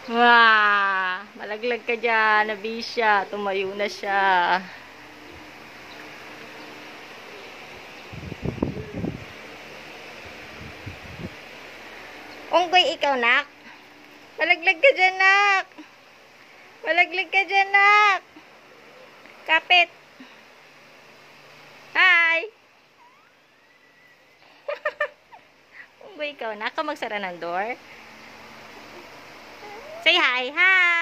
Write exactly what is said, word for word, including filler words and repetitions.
Wah! Malaglag ka dyan, Nabisya. Tumayo na siya. Unggoy ikaw, nak. Malaglag ka dyan, nak. Malaglag ka dyan, nak. Kapit. Hi! Unggoy ikaw, nak. Ka magsara ng door. Say hi. Hi!